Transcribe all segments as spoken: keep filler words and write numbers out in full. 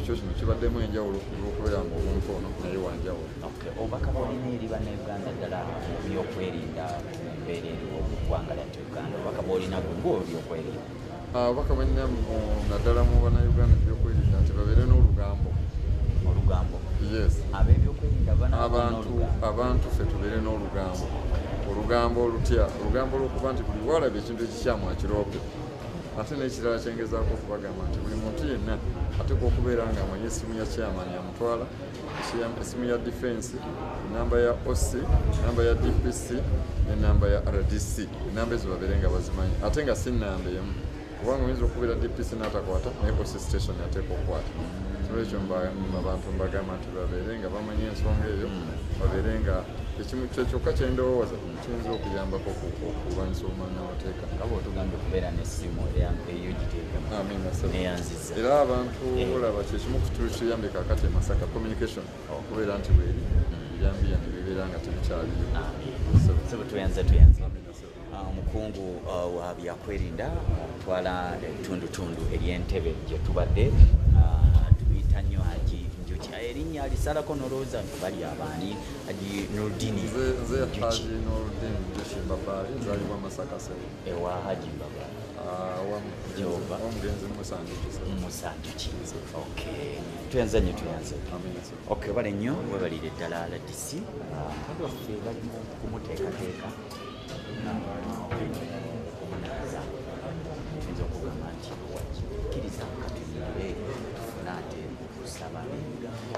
ekyo kino kibaddemu enjawulo olw'okubeera nga omuntu ono naye wanjawulo. Obubaka bwolina eri bannayuganda ddala mu byokwerinda mu mbeera eriwo mu ggwanga lyattu Uganda, obubaka bwolina gwe byokwerinda? Obubaka bwolina naddala mu bannayuganda byokwerinda nti babeere n'olugambo. Olugambo? Yes. Ab'ebyokwerinda abantu abantu ffe tubeere n'olugambo. Olugambo olutya? Olugambo olw'okuba nti buli lwalaba ekintu ekikyamu akiroope. Ate n'ekirala kyengezaako okubagamba nti buli muntu yenna ateekwa okubeera nga amanyi essimu ya chairman yamutwala, essimu ya defense, enamba ya O C, enamba ya D P C n'enamba ya R D C. Enamba ezo babeere nga bazimanyi ate nga si nnamba emu, kubanga oyinza okubeera D P C n'atakwata naye O C station ateekwa okukwata. Ekyo abantu mbagamba nti babeere nga bamanyi ensonga eyo, babeere nga ekimu kyokka kye ndowooza kiyinza okuyambako okulwanyisa obumanya amateeka. Nga bw'otugambye okubeera n'essimu eyo giteekemu neyanziza. Era abantu olaba kyekimu ku kitundu kiyambe kaakati e Masaka communication okubeera nti bweri ebyambiya ne bibeera nga tebikyaliyo. Sebo tuyanze tuyanze. Omukungu wa byakwerinda atwala ettundutundu ery'entebe gye tubadde tuyita nnyo Hajji Njuki. Erinnya alisalako n'olowooza nti bali abaani? Hajji Nurdini nze Hajji Nurdini Njuki Mbabaali, nzaalibwa Masaka Sebo. Ewa Hajji Mbabaali? Jehova omugenzi Musanjuki. Musanjuki. Okay. Tuyanze nnyo tuyanze. Okay, bale nnyo webalire ddala la D C. Abaffe bali mu kumuteekateeka okumunaaza. Tuyinza okugamba nti wakkiriza katunyire tufune ate okusaba n'ebigambo.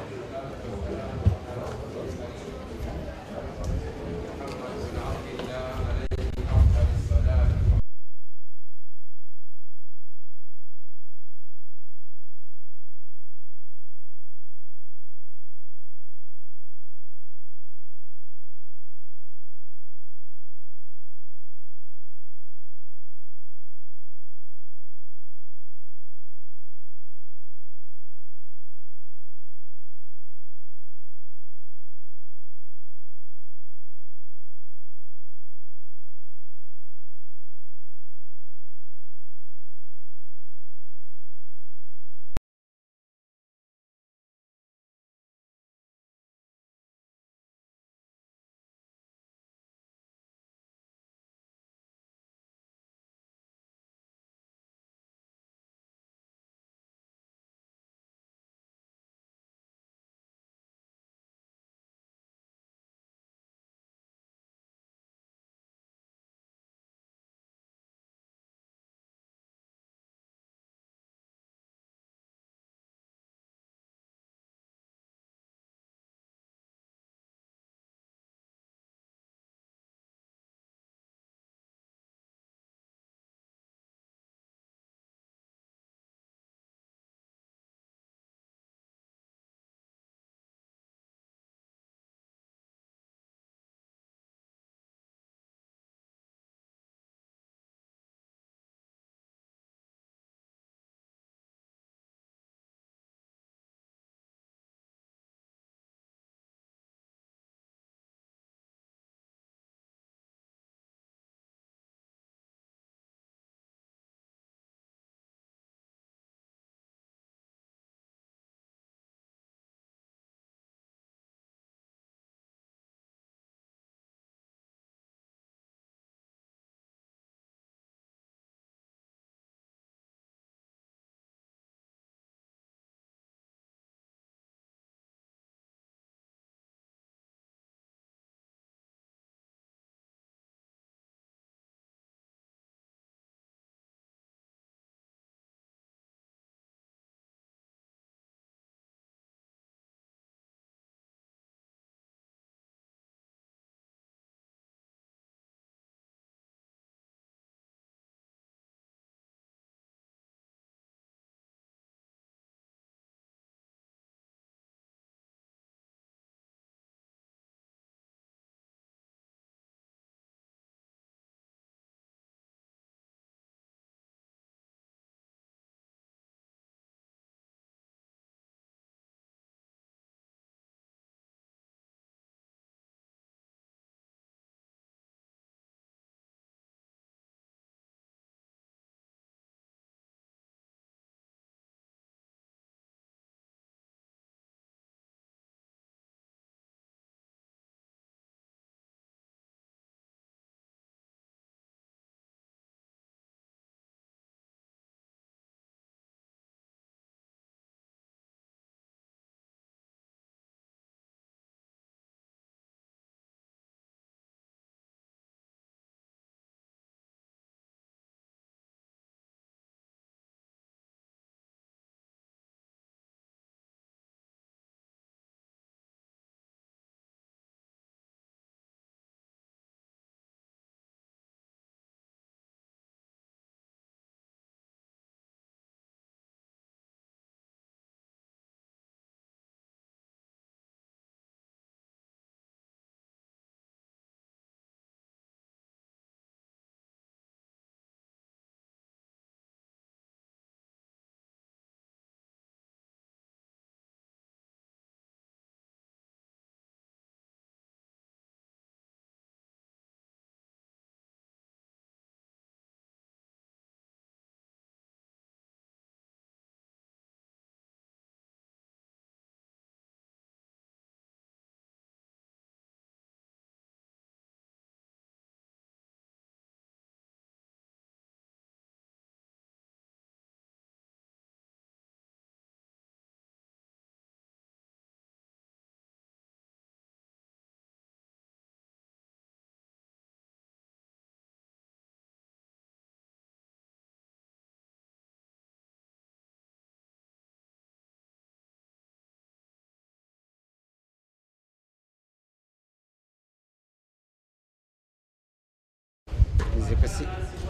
zikusi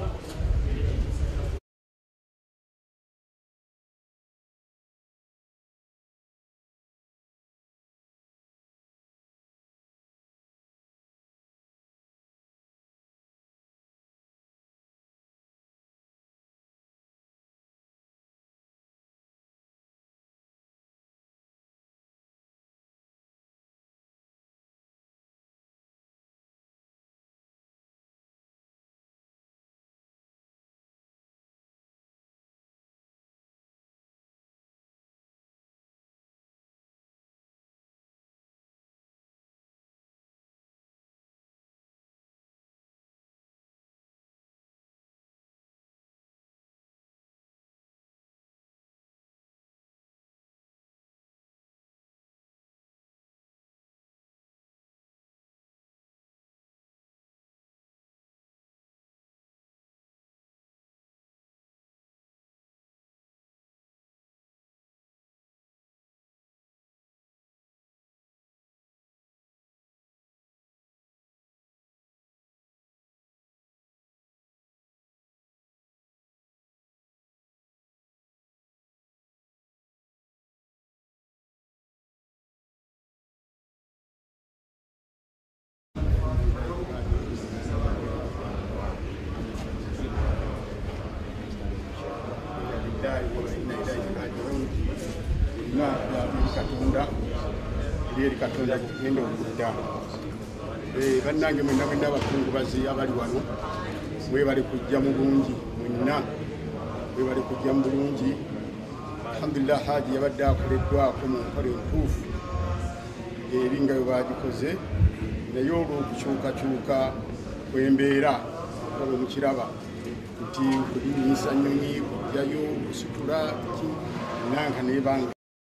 Katonda kugenda okudda bannange mwenna mwenna abakungubazi abali wano mwebale kujja mu bulungi mwenna mwebale kujja mu bulungi. Alhamdulillah Hajji yabadde akoleddwako mu nkola entuufu eri nga bwe bagikoze, naye olw'okukyukakyuka kw'embeera nga bwe mukiraba nti kulinyisa nnyonyi kujjayo kusitula nanka nebanga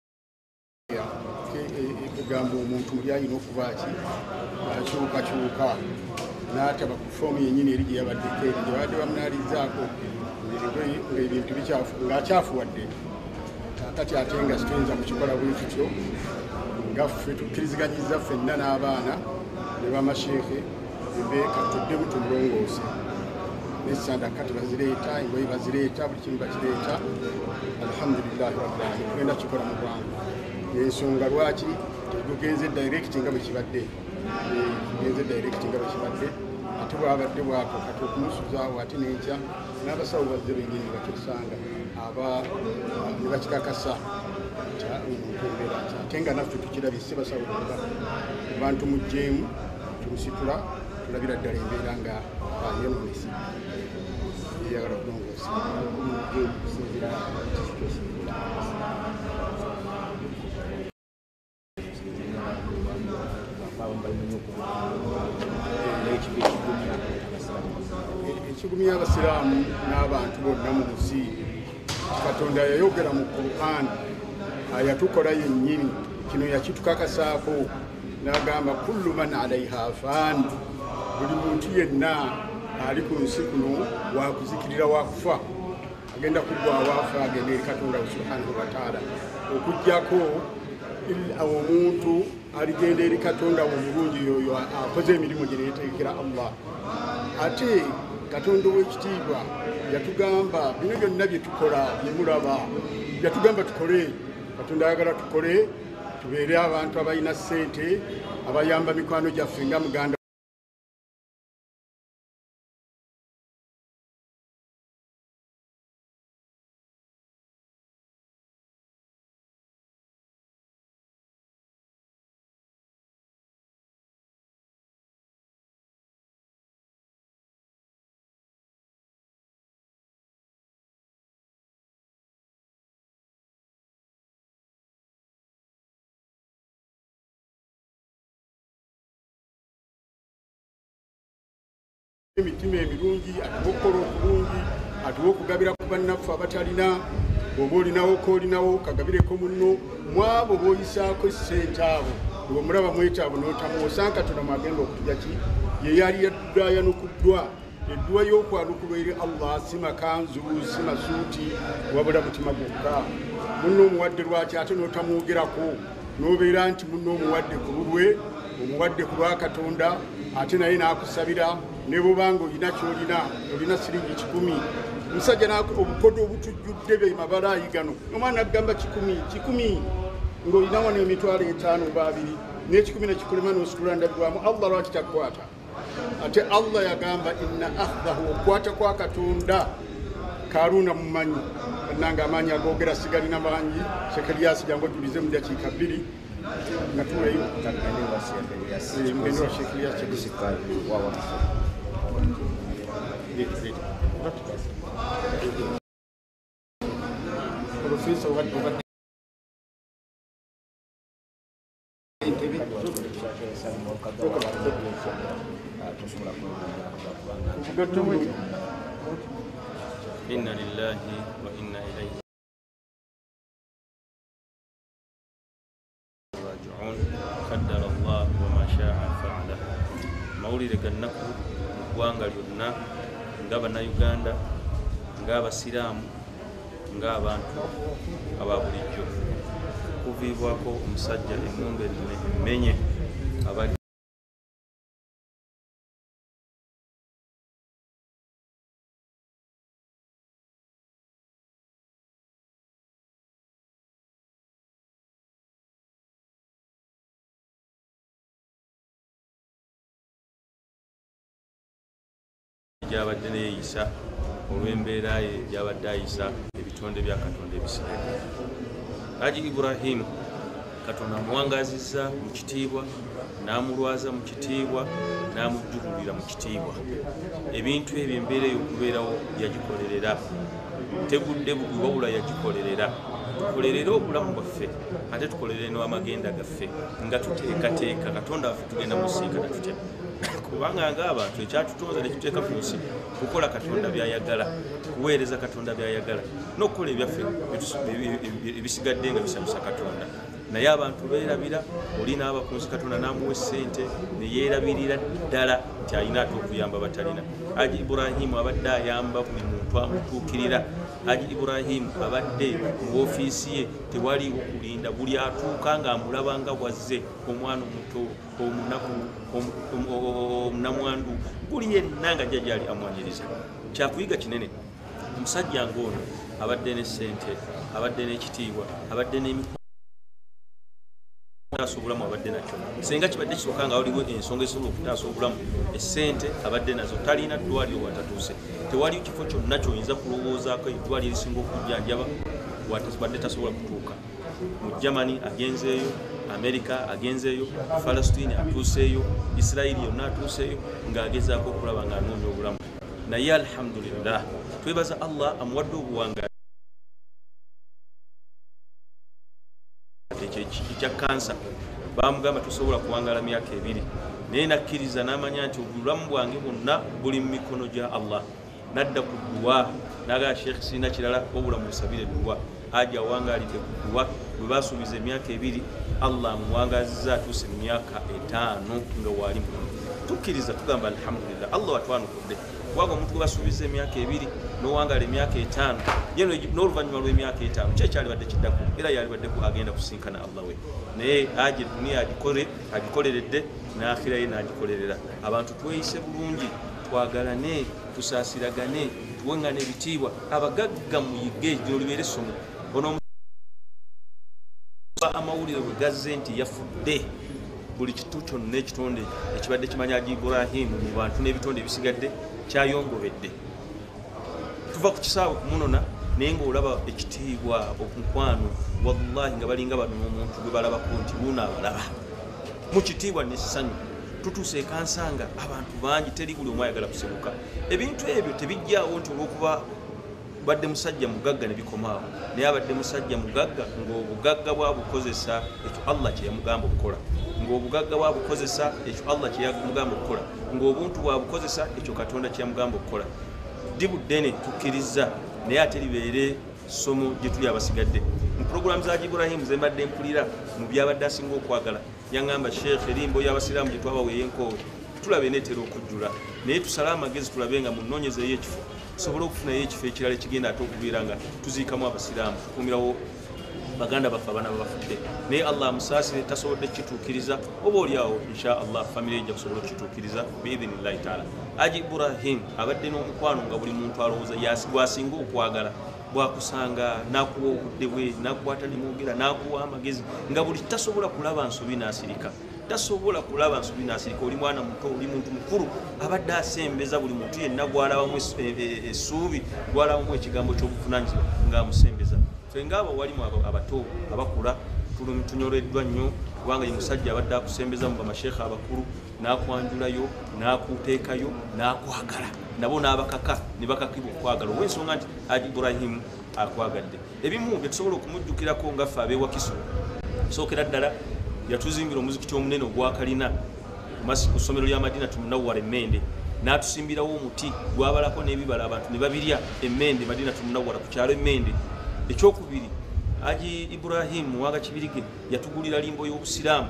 egamba omuntu muli alina okuba ki akyukakyuka n'ataba ku foomu yennyini eri gye yabaddeko eri gye babadde bamunaalizaako ng'ebintu bikyafu ng'akyafuwadde kati ate nga situyinza kukikola bwe tutyo nga ffe tukkiriziganyiza ffenna n'abaana ne bamasheekhe embeeka tuddemu tumulongoose n'essandaka tebazireeta engoye bazireeta buli kimu bakireeta. Alhamdulillahi rabbil aalamiin tugenda kikola mu bwangu. Ensonga lwaki tugenze direct nga bwe kibadde tugenze direct nga bwe kibadde ate bwabadde bwako kati okumusuzaawo ate n'enkya n'abasawo bazze bennyini batusanga aba ne bakikakasa embeera nti ate nga naffe tukirabye si basawo bonna abantu mugjeemu tumusitula tulabira ddala embeera nga yenomesi eyagala kulongoosa mugjeemu kusinzira ekigumya abasiraamu n'abantu bonna mu nsi. Katonda yayogera mu Qur'an ayatukola yennyini kino yakitukakasaako n'agamba kullu man alaiha fan, buli muntu yenna ali ku nsi kuno wakuzikirira wakufa agenda kuggwa awaafa agenda eri Katonda subhanahu wa ta'ala okujjako omuntu aligenda eri Katonda omulungi yoyo akoze emirimu gye neyetegekera Allah. Ate Katonda ow'ekitiibwa yatugamba bino byonna bye tukola bye mulaba yatugamba tukole. Katonda ayagala tukole tubeere abantu abalina ssente abayamba mikwano gyaffe nga muganda emitima emirungi atuwa okukola okulungi atuwa okugabira ku bannaffe abatalina. Bw'oba olinawo koolinawo kagabireko munno mwabo b'oyisaako ssente abo bw'omulaba mwetaavu n'otamuwa osanga Katonda mwagenda okutujja ki ye yali yaddayanukuddwa. Edduwa y'okwanukulwa eri Allah si makanzu si masuuti wabula mutima gwokka. Munno omuwadde lwaki ate n'otamwogerako n'obeera nti munno omuwadde ku lulwe omuwadde ku lwa Katonda ate naye n'akusabira ne bw'obanga olina ky'olina olina siringi kikumi musajja obukodo obutujjudde be mabalaayi gano omwana agamba kikumi kikumi ng'olina wano emitwalo etaano oba abiri n'ekikumi nekikulema n'ositula ndabirwamu allah lwaki takkwata ate allah yagamba inna akhdahu okwata kwa katonda karuuna mumanyi nanga amaanyi agogera sigalina mangi Shekeliyasi jangu ojulize mu dakiika bbiri nga tuleyo mugende wa Shekeliyasi Profesa obadde inna lillahi wa inna ilayhi raji'un qaddara Allah wa ma sha'a fa'ala mawulire gannaku gwanga lyonna ngaba na Uganda ngaba siramu ng'abantu ababulijjo kuviibwako omusajja emmumbe emmenye abali gyabadde neeyisa olw'embeera ye gyabadde ayisa ebitonde bya Katonda ebisigadde. Hajji Ibrahim Katonda amuwangazizza mu kitiibwa n'amulwaza mu kitiibwa n'amujjululira mu kitiibwa. Ebintu ebyo embeera ey'okubeerawo yagikolerera, tegudde bugwi wabula yagikolerera. Tukolerera obulamu bwaffe ate tukolerere n'amagenda gaffe nga tuteekateeka Katonda waffe tugenda musinkana tutya kubanga ng'abantu ekyatutonza ne tuteeka ku nsi kukola Katonda by'ayagala, kuweereza Katonda by'ayagala n'okukola ebyaffe ebisigadde nga bisanyusa Katonda. Naye abantu beerabira, oli n'aba ku nsi Katonda n'amuwa essente ne yeerabirira ddala nti alina ate okuyamba batalina. Hajji Ibrahim abadde ayamba buli muntu amutuukirira. Hajji Ibrahim abadde mu woofiisi ye tewaliwo kulinda, buli atuuka ng'amulaba nga wazze omwana omuto omunaku omunamwandu buli yenna nga ajja gyali amwanyiriza. Kyakuyiga kinene. Omusajja ng'ono abadde n'essente, abadde n'ekitiibwa, abadde n'emikolo okutaasa obulamu abadde nakyo. Singa kibadde kisooka nga waliwo ensonga esobola okutaasa obulamu, essente abadde nazo, talina ddwaliro watatuuse. Tewaliwo kifo kyonna ky'oyinza kulowoozaako eddwaliro erisinga okujjanjaba watabadde tasobola kutuuka. Mu Germany agenzeeyo, America agenzeeyo, Palestine atuuseeyo, Israel yonna atuuseeyo ng'agezaako okulaba ng'anoonya obulamu. Naye alhamdulillah twebaza Allah amuwadde obuwanga ekya kansa. Bamugamba tosobola kuwangala myaka ebiri, naye nakkiriza n'amanya nti obulamu bwange bwonna buli mu mikono gya Allah. Nadda ku dduwa n'agamba Sheikh sirina kirala wabula musabire dduwa. Hajji awangaalidde ku dduwa bwe basuubiza emyaka ebiri, Allah amuwangazizza atuuse mu myaka etaano nga waali muno. Tukkiriza tugamba alhamdulillah, Allah watwanukudde kubanga omuntu gwe basuubiza emyaka ebiri n'owangaala emyaka etaano yeno n'oluvannyuma lw'emyaka etaano kyekyalibadde kiddako era yalibaddeku agenda kusinkana Allah we. Naye Hajji duniya agikole agikoleredde n'akhira ye n'agikolerera. Abantu tweyise bulungi, twagalane, tusaasiragane, tuweŋŋane ebitiibwa. Abagagga muyige gye olibeera essomo. Ono amawulire bwe gazze nti yafudde buli kitu kyonna ekitonde ekibadde kimanya Hajji Ibrahim mu bantu n'ebitonde ebisigadde kyayongobedde. Tuva ku kisaawe kumunona naye ng'olaba ekitiibwa okunkwano wallahi nga balinga bano n'omuntu gwe balabako nti luno abalaba mu kitiibwa n'essanyu. Tutuuse ekansanga abantu bangi, teri buli omu ayagala kusebuka. Ebintu ebyo tebijjaawo nti olw'okuba badde musajja mugagga ne bikomaawo, naye abadde musajja mugagga ng'obugagga bwabukozesa ekyo Allah kye yamugamba okukola, ng'obugagga bwabukozesa ekyo Allah kye yamugamba okukola, ng'obuntu bwabukozesa ekyo Katonda kye yamugamba okukola. Ddi buddene tukkiriza, naye ate libeere ssomo gye tuli abasigadde. Mu pulogulaamu za Hajji Ibrahim ze mbadde mpulira mu byabadde asinga okwagala, yaŋŋamba Sheikh erimbo y'abasiraamu gye twabawa ey'enkoowe tulabe neetera okujjula, naye tusale amagezi tulabe nga mu nnoonyeza ey'ekifo tusobole okufunayo ekifo ekirala ekigenda ate okubeera nga tuziikamu abasiraamu, tukuumirawo baganda baffe abaana babafudde naye allah amusaasire tasobodde kituukiriza oba oliawo insha allah famire ejja kusobola okukituukiriza biidhinillahi taala. Hajji Ibrahim abadde n'omukwano nga buli muntu alowooza gwasinga okwagala bwakusanga nakuwa obudde bwe nakwata nemwogera nakuwa amagezi nga buli tasobola kulaba nsobi nasirika tasobola kulaba nsobi nasirika oli mwana muto oli muntu mukulu abadde asembeza buli muntu yenna gwalabamu essuubi gwalabamu ekigambo ky'obuvunanyizibwa ng'amusembeza fe ngaabo walimu abato abakula tunyoleddwa nnyo kubanga ye musajja abadde akusembeza mu bamasheekha abakulu nakwanjulayo nakuteekayo nakwagala nabo n'abakaka ne bakakibwa okwagala olw'ensonga nti Hajji Ibrahim akwagadde. Ebimu bye tusobola okumujjukirako nga ffe ab'ewakiso sookera ddala yatuzimbira omuzikiti omunene ogwakalina ku ssomero lya Madina Tumunawwara Emmende n'atusimbirawo omuti gwabalako n'ebibala abantu ne babirya Emmende Madina Tumunawwara ku kyalo Emmende. Ekyokubiri Hajji Ibrahim Muwanga Kibirige yatugulira limbo y'obusiraamu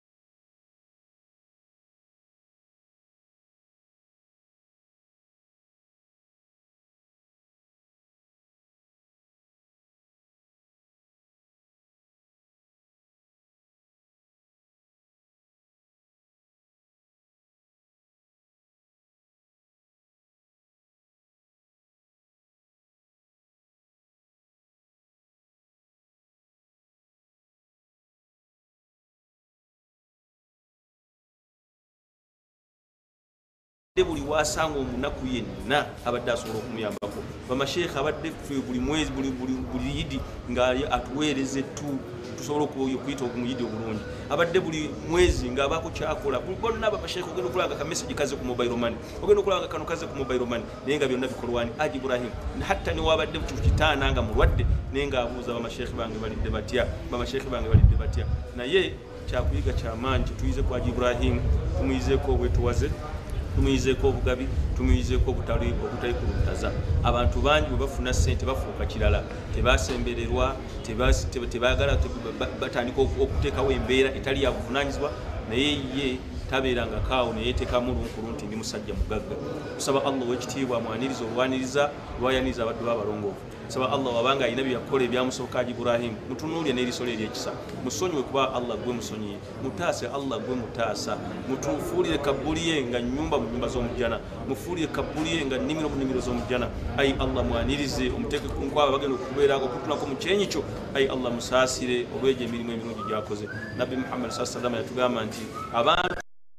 buli wasanga omunaku yenna abadde asobola okumuyambako bamasheekha abadde ffe buli mwezi buli yidi nga atuweereze tu tusobola okuyita omuyidi obulungi abadde buli mwezi ng'abaako kyakola bonna bamasheekha ogenda okulanga ka message kaze ku mobile money ogenda okulanga kano kaze ku mobile money naye nga byonna bikolwani Hajji Ibrahim hatta ne wabadde kitaana nga mulwadde naye ng'abuuza bamasheekha bange balidde batya bamasheekha bange balidde batya naye kyakuyiga kyamaanyi kituyize ku Hajji Ibrahim tumuyizeeko obwetuwaze tumuyizeeko obugabi tumuyizeeko obutali obutali kulutaza abantu bangi bwe bafuna ssente bafuuka kirala tebasembererwa tebaagala batandika okuteekawo embeera etali ya buvunaanyizibwa naye ye tabeeranga kaawo naye teekamu lunkulu nti ndi musajja mugagga. Tusaba Allah ow'ekitiibwa amwaniriza olwaniriza lwayaniriza abaddu b'abalongoofu. Tusaba Allah wabanga alina bye yakola ebyamusooka Hajji Ibrahim mutunuulire n'eriiso lye ery'ekisa musonyiwe kuba Allah gwe musonyiye mutaase Allah gwe mutaasa mutufuulire kabbuli ye nga nnyumba mu nnyumba z'omujjana mufuulire kabbuli ye nga nnimiro mu nnimiro z'omujjana. Ayi Allah mwanirize omuteeke ku nkwaba bagenda okubeerako okutunako mu kyenyi kyo. Ayi Allah musaasire olw'egyo emirimu emirungi gy'akoze. Nabbi Muhammad sallallahu alaihi wasallam yatugamba nti abantu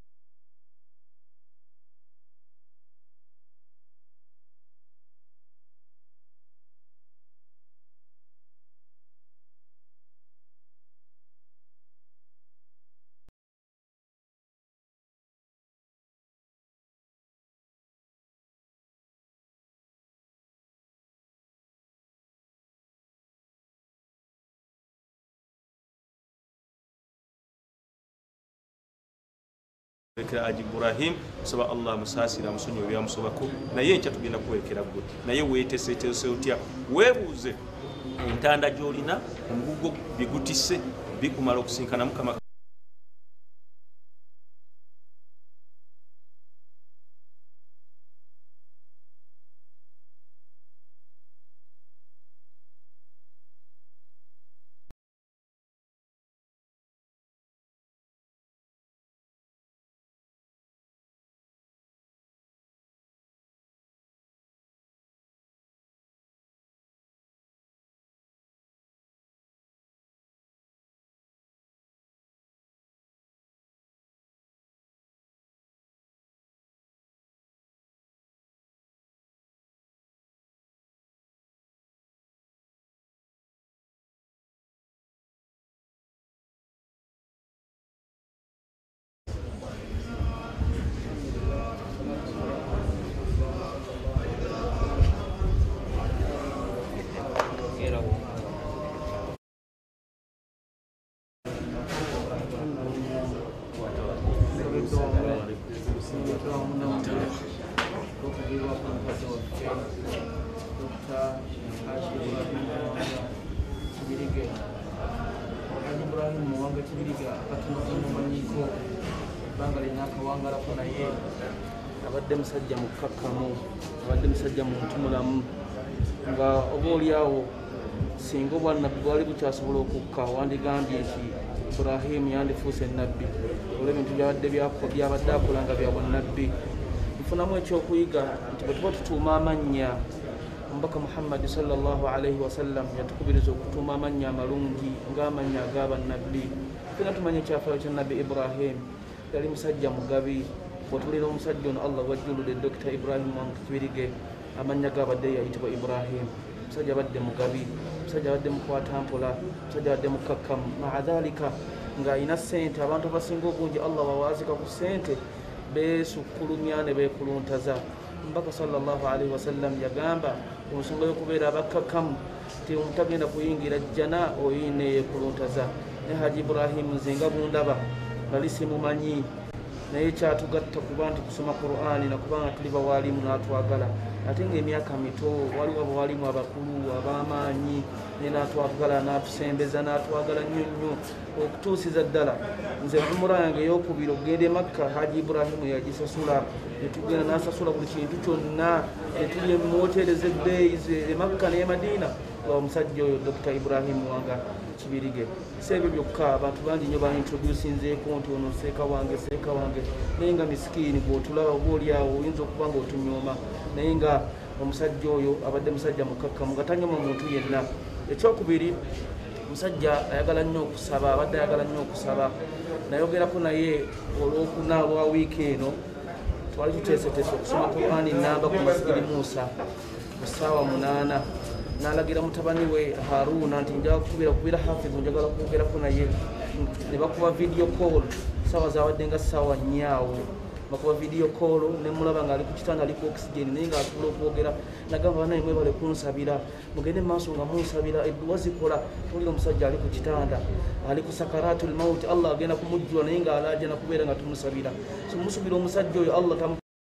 Hajji Ibrahim saba Allah musaasira musonyi ebyamusobako naye enkya tugenda kuwerekera gwe naye weeteeseteese otya weebuuze entanda gy'olina omugugo bigutisse bikumala okusinkana Mukama Hajji Bulaimu Muwanga Kibirige akatono manyiko banga linaka wanga lako naye abadde musajja mukkakkamu abadde musajja muntu mulamu nga oba oliawo singa obwannabbi bwali bukyasobola okukka wandigambye nti Ibrahimu yandifuuse nnabbi olw'ebintu byabadde byabadde akola nga bya bwannabbi. Nfunamu ekyokuyiga nti bwe tuba tutuuma amannya omubaka Muhammadi sallallahu alaihi wasallam yatukubiriza okutuuma amannya amalungi ng'amannya ag'abannabbi. Fena tumanye ekyafaayo kya nabbi Ibrahimu yali musajja mugabi. Bw'otulira omusajja ono Allah wajjuludde Dokita Ibrahim Muwanga Kibirige, amannya g'abadde yayitibwa Ibrahimu. Musajja abadde mugabi, musajja abadde mukwata-mpola, musajja abadde mukkakkamu. Maa dhalika ng'alina ssente, abantu abasinga obungi Allah bawaazika ku ssente beesukkulumya ne beekuluntaza. Omubaka sallallahu alaihi wasallam yagamba ku nsonga y'okubeera abakkakkamu nti omutagenda kuyingira jjana oyine yeekuluntaza. Ne Hajji Ibrahimu nze nga bundaba bali simumanyi, naye kyatugatta kuba nti kusoma Qur'ani nakubanga tuli bawaalimu n'atwagala. Ate ng'emyaka mito waliwo abawaalimu abakulu ab'amaanyi naye n'atwagala n'atusembeza n'atwagala nnyo nnyo okutuusiza ddala nze umura yange ey'okubiri okugenda e Makka Hajji Ibrahimu yagisasula, netugenda n'asasula buli kintu kyonna, netuli mu woteeri z'ebbeeyi e Makka n'e Madiina. Omusajja oyo Dokita Ibrahimu Muwanga Kibirige. Si ebyo byokka, abantu bangi nnyo baintroducinzeeko nti ono seeka wange seeka wange, naye nga miskiini bw'otulaba oba oli awo oyinza okuba nga otunyooma, naye nga omusajja oyo abadde musajja mukkakkamu nga tanyoma muntu yenna. Ekyokubiri, omusajja ayagala nnyo okusaba, abadde ayagala nnyo okusaba. Nayogerako naye olwokuna olwa wiiki eno twali tuteeseteese okusoma Qur'ani nnamba ku masigiri Musa mu ssaawa munaana. N'alagira mutabani we Haruna nti njagala kukubira kubira hafizu, njagala kwogerako naye. Ne bakuba video call, ssaawa zaabadde nga ssaawa nnya awo. Bakuba video call ne mulaba ng'ali ku kitanda ali ku oxygen naye ng'asobola okwogera. Nagamba banaye mwebale kunsabira, mugende maaso nga munsabira, edduwa zikola. Tulira omusajja ali ku kitanda, ali ku sakaratul mauti, Allah agenda kumujjula naye ng'alaaja nakubeera nga tumusabira. So musubira omusajja oyo Allah tamu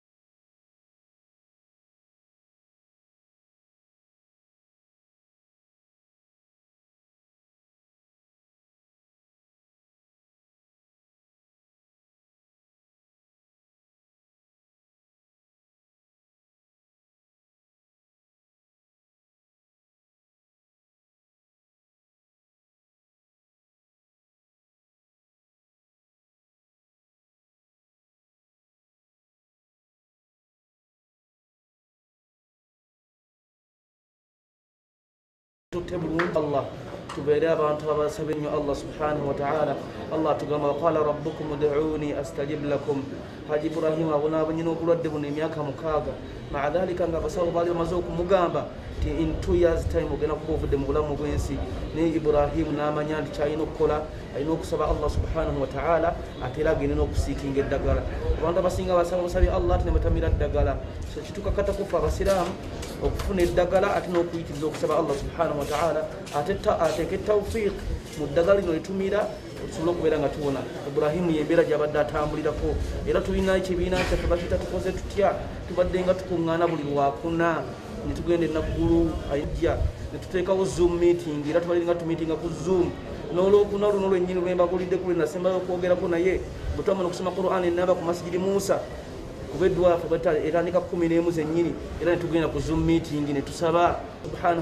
tutebulungi Allah tubeere abantu abasaba ennyo Allah subhanahu wa ta'ala. Allah tugamba waqala rabbukum ud'uuni astajib lakum. Hajji Ibrahimu abonaabonye n'obulwadde buno emyaka mukaaga, maa dhalika nga abasawo baali bamaze okumugamba nti in two years time ogenda kuba ovudde mu bulamu bw'ensi. Naye Ibrahimu n'amanya nti kyalina okukola alina okusaba Allah subhanahu wa ta'ala, ate era agende n'okusiikinga eddagala. Abantu abasinga basaba busabye Allah ate ne batamira ddagala. So kitukakata kufa abasiraamu okufuna eddagala ate n'okuyitiriza okusaba Allah subhanahu wa ta'ala ateeke tawfiq mu ddagala lino litumira tusobole okubeera nga tuwona. Ibrahimu yembeera gy'abadde atambulirako, era tulina ekibiina kyaffe bakiyita tukoze tutya, tubadde nga tukuŋŋaana buli lwakuna ne tugenda enaggulu ajja ne tuteekawo zoom meeting, era tubalire nga tumiitinga ku zoom. N'olwokuna luno lwennyini lwe mbagulidde kuli nasembayo okwogerako naye bwe twamala okusoma Qur'an ennamba ku masigiri Musa kuba eddwa yaffe etandika kumi n'emu zennyini, era ne tugenda ku zoom meeting ne tusaba subhanahu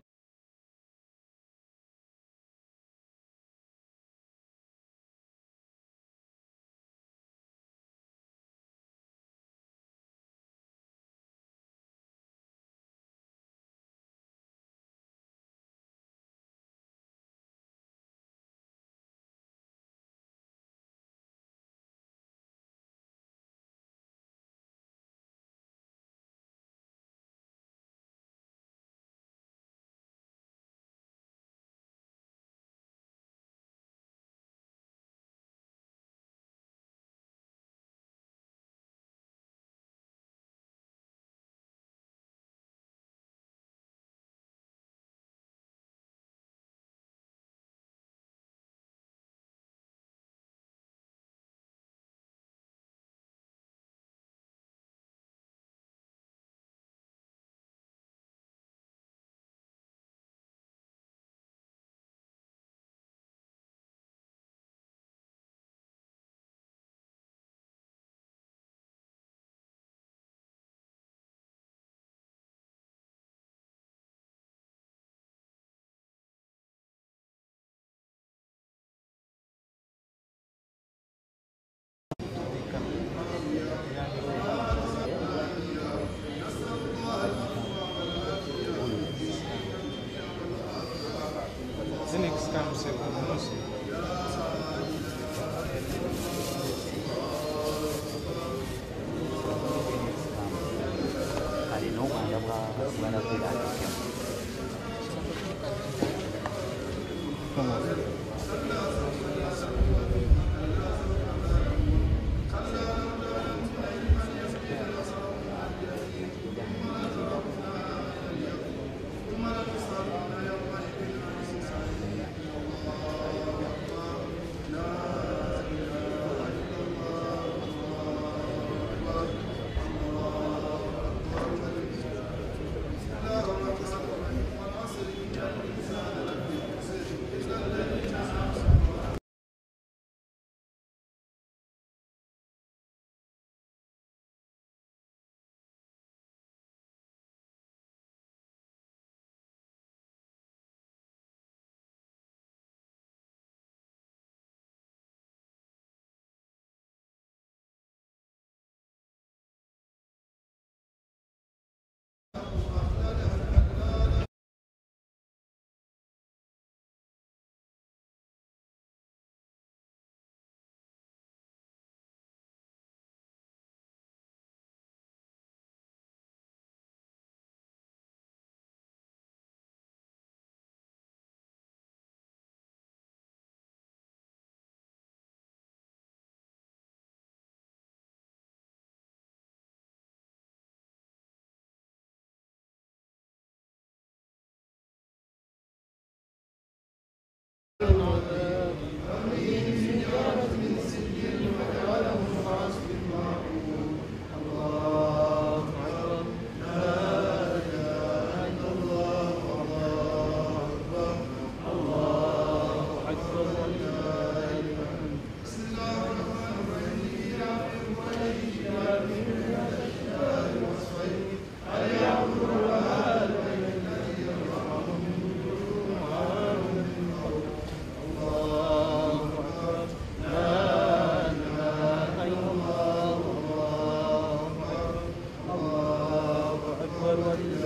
الله أكبر ولله